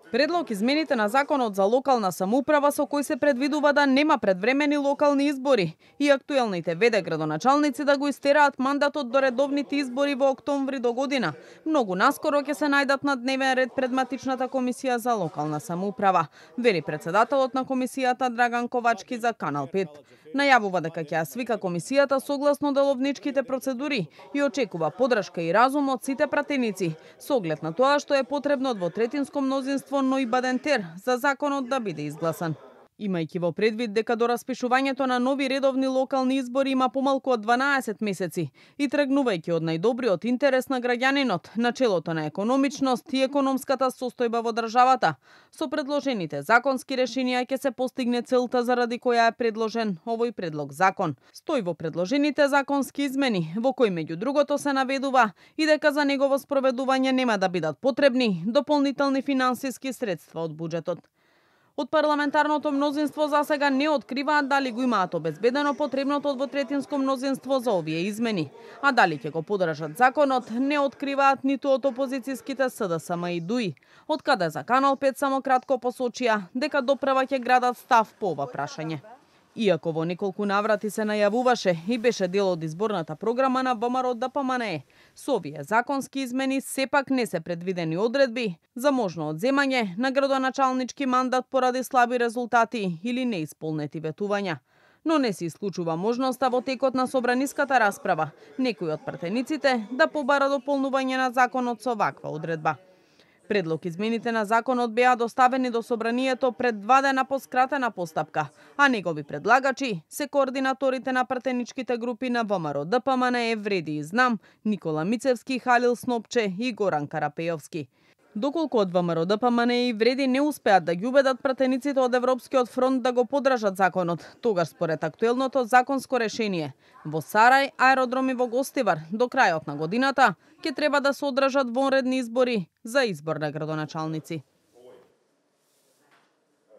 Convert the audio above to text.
Предлог измените на Законот за локална самоуправа со кој се предвидува да нема предвремени локални избори и актуелните ВД градоначалници да го истераат мандатот до редовните избори во октомври до година. Многу наскоро ќе се најдат на дневен ред пред матичната комисија за локална самоуправа, вели председателот на комисијата Драган Ковачки за Канал 5. Најавува дека ќе ја свика комисијата согласно деловничките процедури и очекува подршка и разум од сите пратеници, со оглед на тоа што е потребно двотретинско мнозинство, но и бадентер за законот да биде изгласан. Имајќи во предвид дека до распишувањето на нови редовни локални избори има помалку од 12 месеци и тргнувајќи од најдобриот интерес на граѓанинот, начелото на економичност и економската состојба во државата, со предложените законски решенија ќе се постигне целта заради која е предложен овој предлог закон. Стои во предложените законски измени, во кои меѓу другото се наведува и дека за негово спроведување нема да бидат потребни дополнителни финансиски средства од буџетот. Од парламентарното мнозинство за сега не откриваат дали го имаат обезбедено потребното двотретинско мнозинство за овие измени, а дали ќе го подржат законот не откриваат ниту од опозицијските СДСМ и ДУИ, од каде за Канал 5 само кратко посочија дека допрева ќе градат став по ова прашање. Иако во неколку наврати се најавуваше и беше дел од изборната програма на ВМРО-ДПМНЕ, со овие законски измени сепак не се предвидени одредби за можно одземање на градоначалнички мандат поради слаби резултати или неисполнети ветувања. Но не се исклучува можноста во текот на собраниската расправа некој од пратениците да побара дополнување на законот со ваква одредба. Предлог измените на законот беа доставени до собранието пред 2 дена по скратена постапка, а негови предлагачи се координаторите на пратеничките групи на ВМРО-ДПМНЕ Вреди и Знам, Никола Мицевски, Халил Снопче и Горан Карапејовски. Доколку од ВМРО-ДПМНЕ и Вреди не успеат да ги убедат пратениците од Европскиот фронт да го подржат законот, тогаш според актуелното законско решение, во Сарај, аеродроми во Гостивар до крајот на годината ќе треба да се одржат вонредни избори за избор на градоначалници.